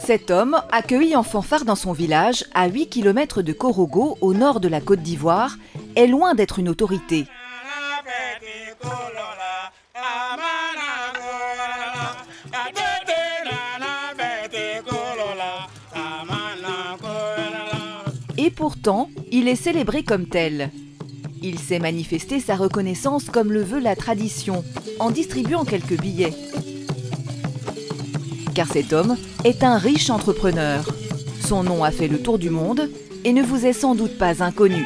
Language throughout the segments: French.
Cet homme, accueilli en fanfare dans son village, à 8 km de Korogo, au nord de la Côte d'Ivoire, est loin d'être une autorité. Et pourtant, il est célébré comme tel. Il sait manifester sa reconnaissance comme le veut la tradition, en distribuant quelques billets. Car cet homme est un riche entrepreneur. Son nom a fait le tour du monde et ne vous est sans doute pas inconnu.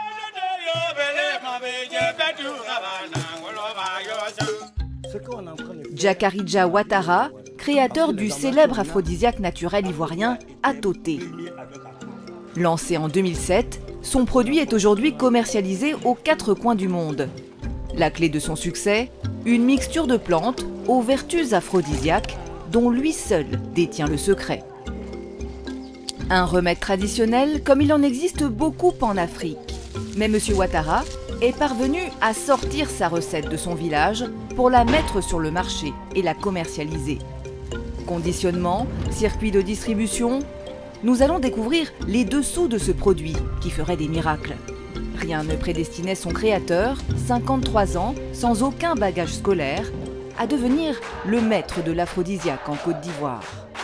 Djakarija Ouattara, créateur du célèbre aphrodisiaque naturel ivoirien Atoté. Lancé en 2007, son produit est aujourd'hui commercialisé aux 4 coins du monde. La clé de son succès, une mixture de plantes aux vertus aphrodisiaques dont lui seul détient le secret. Un remède traditionnel comme il en existe beaucoup en Afrique. Mais M. Ouattara est parvenu à sortir sa recette de son village pour la mettre sur le marché et la commercialiser. Conditionnement, circuit de distribution, nous allons découvrir les dessous de ce produit qui ferait des miracles. Rien ne prédestinait son créateur, 53 ans, sans aucun bagage scolaire, à devenir le maître de l'aphrodisiaque en Côte d'Ivoire.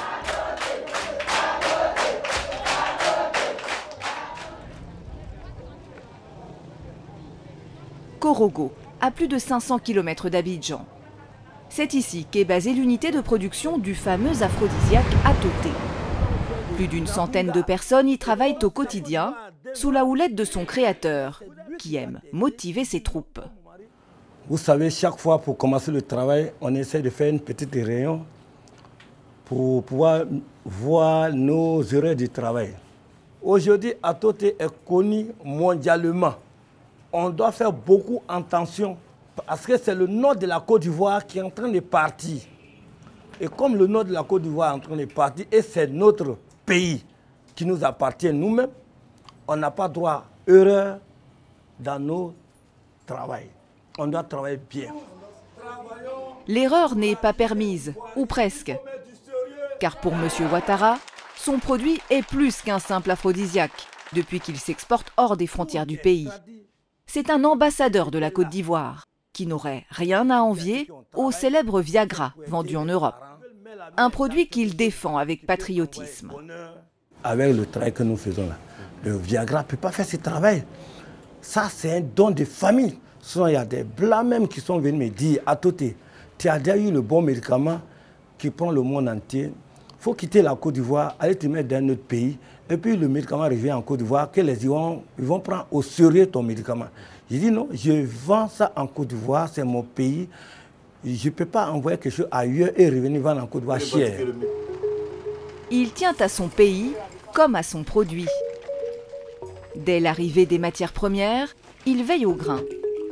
Korogo, à plus de 500 km d'Abidjan. C'est ici qu'est basée l'unité de production du fameux aphrodisiaque Atoté. Plus d'une centaine de personnes y travaillent au quotidien, sous la houlette de son créateur, qui aime motiver ses troupes. Vous savez, chaque fois pour commencer le travail, on essaie de faire une petite réunion pour pouvoir voir nos erreurs du travail. Aujourd'hui, Atoté est connu mondialement. On doit faire beaucoup attention parce que c'est le nord de la Côte d'Ivoire qui est en train de partir. Et comme le nord de la Côte d'Ivoire est en train de partir et c'est notre pays qui nous appartient nous-mêmes, on n'a pas droit à erreur dans nos travail. On doit travailler bien. L'erreur n'est pas permise, ou presque. Car pour M. Ouattara, son produit est plus qu'un simple aphrodisiaque, depuis qu'il s'exporte hors des frontières du pays. C'est un ambassadeur de la Côte d'Ivoire, qui n'aurait rien à envier au célèbre Viagra vendu en Europe. Un produit qu'il défend avec patriotisme. Avec le travail que nous faisons là, le Viagra ne peut pas faire ce travail. Ça, c'est un don de famille. Souvent, il y a des blancs même qui sont venus me dire, Atoté, tu as déjà eu le bon médicament qui prend le monde entier. Il faut quitter la Côte d'Ivoire, aller te mettre dans un autre pays. Et puis le médicament revient en Côte d'Ivoire, que les Ivoiriens vont prendre au sérieux ton médicament. J'ai dit non, je vends ça en Côte d'Ivoire, c'est mon pays. Je ne peux pas envoyer quelque chose ailleurs et revenir vendre en Côte d'Ivoire cher. Il tient à son pays comme à son produit. Dès l'arrivée des matières premières, il veille au grain.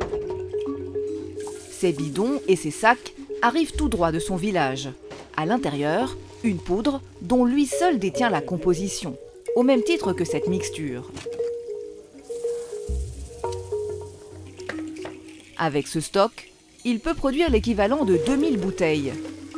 Ses bidons et ses sacs arrivent tout droit de son village. À l'intérieur, une poudre dont lui seul détient la composition, au même titre que cette mixture. Avec ce stock, il peut produire l'équivalent de 2000 bouteilles.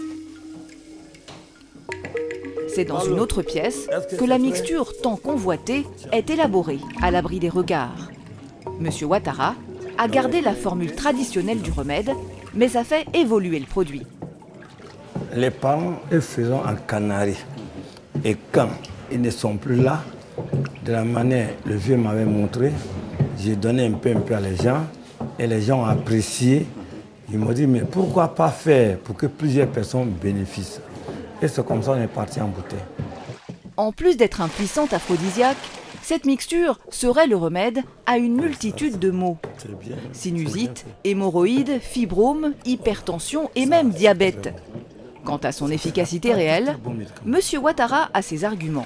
C'est dans une autre pièce que la mixture tant convoitée est élaborée à l'abri des regards. M. Ouattara a gardé la formule traditionnelle du remède, mais a fait évoluer le produit. Les parents, ils faisaient en Canaries. Et quand ils ne sont plus là, de la manière le vieux m'avait montré, j'ai donné un peu à les gens, et les gens ont apprécié. Ils m'ont dit, mais pourquoi pas faire pour que plusieurs personnes bénéficient? Et c'est comme ça qu'on est parti en bouteille. En plus d'être un puissant aphrodisiaque, cette mixture serait le remède à une multitude de maux. Sinusite, hémorroïdes, fibromes, hypertension et même diabète. Quant à son efficacité réelle, M. Ouattara a ses arguments.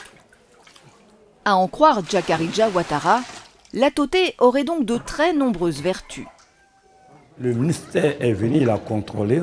À en croire Djakarija Ouattara, l'Atoté aurait donc de très nombreuses vertus. Le ministère est venu, il a contrôlé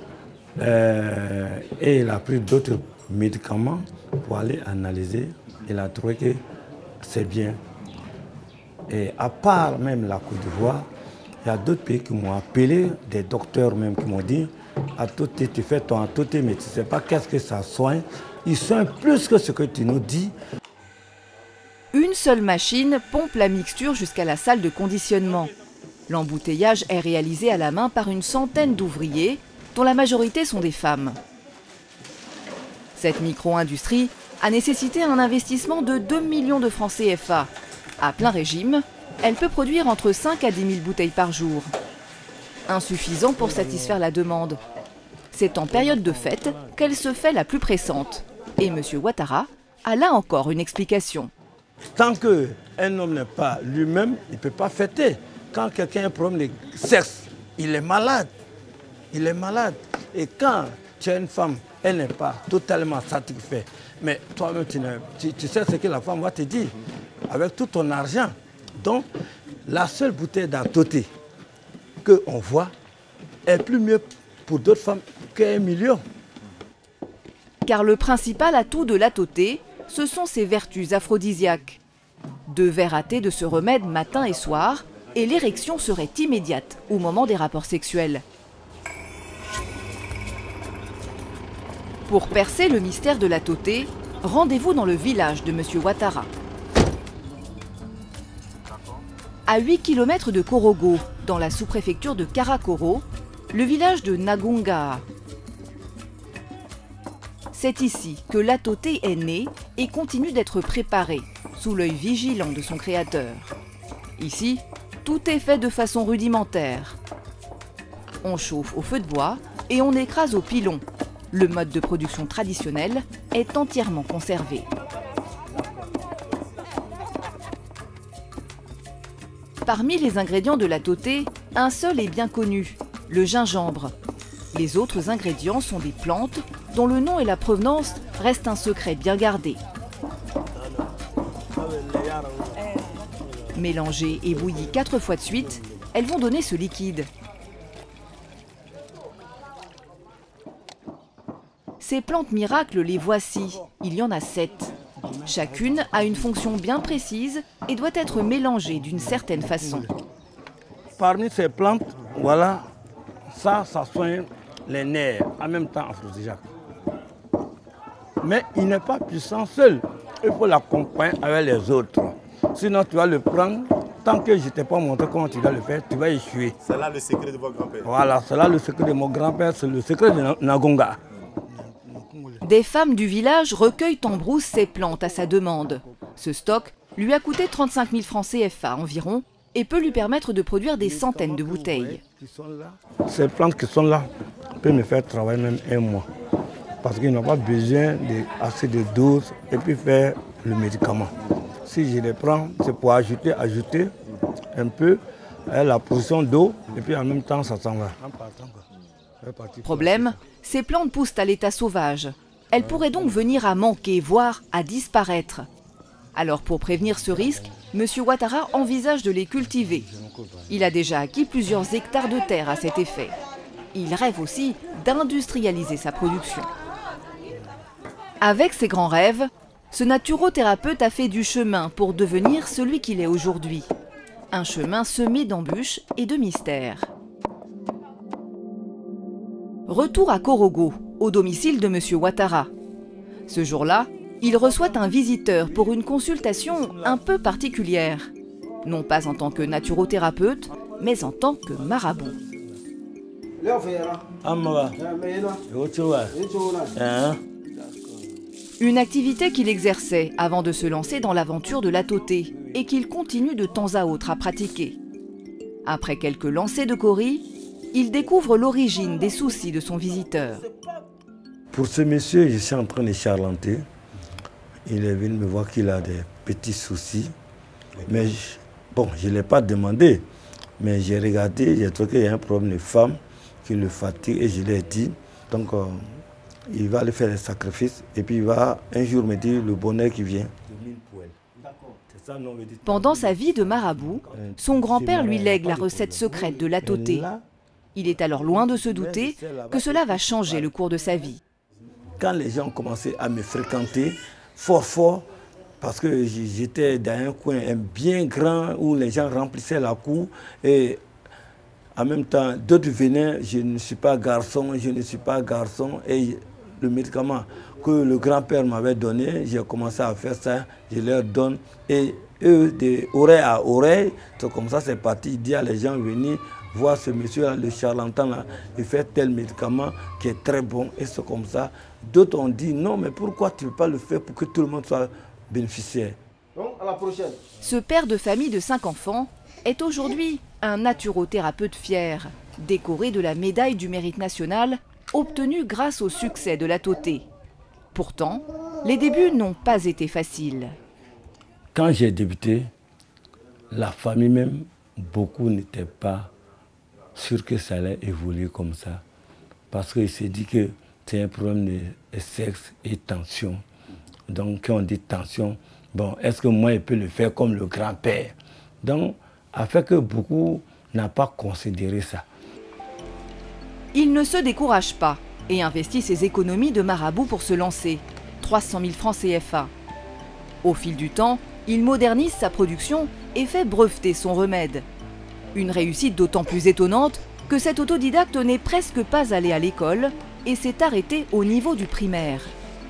et il a pris d'autres médicaments pour aller analyser. Il a trouvé que c'est bien. Et à part même la Côte d'Ivoire, il y a d'autres pays qui m'ont appelé, des docteurs même qui m'ont dit, Atoté, tu fais ton Atoté, mais tu ne sais pas qu'est-ce que ça soigne. Ils sont plus que ce que tu nous dis. Une seule machine pompe la mixture jusqu'à la salle de conditionnement. L'embouteillage est réalisé à la main par une centaine d'ouvriers, dont la majorité sont des femmes. Cette micro-industrie a nécessité un investissement de 2 millions de francs CFA. À plein régime, elle peut produire entre 5 à 10 000 bouteilles par jour. Insuffisant pour satisfaire la demande. C'est en période de fête qu'elle se fait la plus pressante. Et M. Ouattara a là encore une explication. Tant qu'un homme n'est pas lui-même, il ne peut pas fêter. Quand quelqu'un a un problème de sexe, il est malade. Il est malade. Et quand tu as une femme, elle n'est pas totalement satisfaite. Mais toi-même, tu sais ce que la femme va te dire. Avec tout ton argent. Donc, la seule bouteille d'Atoté qu'on voit est plus mieux pour d'autres femmes qu'1 million. Car le principal atout de l'Atoté, ce sont ses vertus aphrodisiaques. 2 verres à thé de ce remède matin et soir, et l'érection serait immédiate au moment des rapports sexuels. Pour percer le mystère de l'Atoté, rendez-vous dans le village de M. Ouattara. À 8 km de Korogo, dans la sous-préfecture de Karakoro, le village de Nagunga. C'est ici que l'Atoté est né et continue d'être préparé, sous l'œil vigilant de son créateur. Ici, tout est fait de façon rudimentaire. On chauffe au feu de bois et on écrase au pilon. Le mode de production traditionnel est entièrement conservé. Parmi les ingrédients de l'Atoté, un seul est bien connu, le gingembre. Les autres ingrédients sont des plantes dont le nom et la provenance restent un secret bien gardé. Mélangées et bouillies 4 fois de suite, elles vont donner ce liquide. Ces plantes miracles, les voici. Il y en a 7. Chacune a une fonction bien précise et doit être mélangée d'une certaine façon. Parmi ces plantes, voilà, ça soigne les nerfs, en même temps aphrodisiaque. Mais il n'est pas puissant seul. Il faut l'accompagner avec les autres. Sinon, tu vas le prendre. Tant que je ne t'ai pas montré comment tu dois le faire, tu vas échouer. C'est là le secret de votre grand-père. Voilà, c'est là le secret de mon grand-père, c'est le secret de Nagunga. Des femmes du village recueillent en brousse ces plantes à sa demande. Ce stock lui a coûté 35 000 francs CFA environ et peut lui permettre de produire des centaines de bouteilles. Ces plantes qui sont là peuvent me faire travailler même 1 mois. Parce qu'ils n'ont pas besoin d'assez de doses et puis faire le médicament. Si je les prends, c'est pour ajouter un peu la portion d'eau et puis en même temps ça s'en va. Problème, ces plantes poussent à l'état sauvage. Elles pourraient donc venir à manquer, voire à disparaître. Alors pour prévenir ce risque, M. Ouattara envisage de les cultiver. Il a déjà acquis plusieurs hectares de terre à cet effet. Il rêve aussi d'industrialiser sa production. Avec ses grands rêves, ce naturothérapeute a fait du chemin pour devenir celui qu'il est aujourd'hui. Un chemin semé d'embûches et de mystères. Retour à Korogo, au domicile de M. Ouattara. Ce jour-là, il reçoit un visiteur pour une consultation un peu particulière. Non pas en tant que naturothérapeute, mais en tant que marabout. Une activité qu'il exerçait avant de se lancer dans l'aventure de l'Atoté et qu'il continue de temps à autre à pratiquer. Après quelques lancers de Cori, il découvre l'origine des soucis de son visiteur. Pour ce monsieur, je suis en train de charlanter. Il est venu me voir qu'il a des petits soucis. Mais je ne l'ai pas demandé. Mais j'ai regardé, j'ai trouvé qu'il y a un problème de femme qui le fatigue et je l'ai dit. Donc, il va aller faire les sacrifices et puis il va un jour me dire le bonheur qui vient. Pendant sa vie de marabout, son grand-père lui lègue la recette secrète de l'Atoté. Il est alors loin de se douter que cela va changer le cours de sa vie. Quand les gens ont commencé à me fréquenter fort, parce que j'étais dans un coin bien grand où les gens remplissaient la cour et en même temps d'autres venaient, je ne suis pas garçon, et le médicament que le grand-père m'avait donné, j'ai commencé à faire ça, je leur donne. Et eux, d'oreille à oreille, c'est comme ça, c'est parti. Il dit à les gens venir voir ce monsieur-là, le charlatan-là, il fait tel médicament qui est très bon. Et c'est comme ça. D'autres ont dit non, mais pourquoi tu ne peux pas le faire pour que tout le monde soit bénéficiaire? Donc, à la prochaine. Ce père de famille de 5 enfants est aujourd'hui un naturothérapeute fier, décoré de la médaille du mérite national, obtenue grâce au succès de l'Atoté. Pourtant, les débuts n'ont pas été faciles. Quand j'ai débuté, la famille même, beaucoup n'étaient pas sûrs que ça allait évoluer comme ça. Parce qu'il s'est dit que c'est un problème de sexe et tension. Donc quand on dit tension, bon, est-ce que moi je peux le faire comme le grand-père? Donc, a fait que beaucoup n'ont pas considéré ça. Il ne se décourage pas et investit ses économies de marabout pour se lancer. 300 000 francs CFA. Au fil du temps, il modernise sa production et fait breveter son remède. Une réussite d'autant plus étonnante que cet autodidacte n'est presque pas allé à l'école et s'est arrêté au niveau du primaire.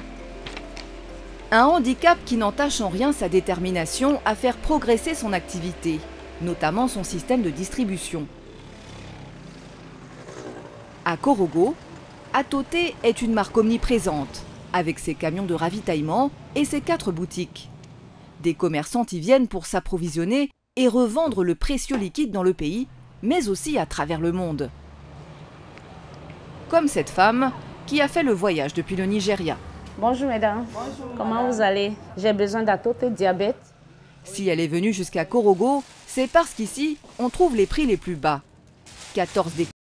Un handicap qui n'entache en rien sa détermination à faire progresser son activité, notamment son système de distribution. À Korogo, Atoté est une marque omniprésente, avec ses camions de ravitaillement et ses 4 boutiques. Des commerçants y viennent pour s'approvisionner et revendre le précieux liquide dans le pays, mais aussi à travers le monde. Comme cette femme qui a fait le voyage depuis le Nigeria. Bonjour mesdames, comment vous allez? J'ai besoin d'Atoté diabète. Si elle est venue jusqu'à Korogo, c'est parce qu'ici, on trouve les prix les plus bas. 14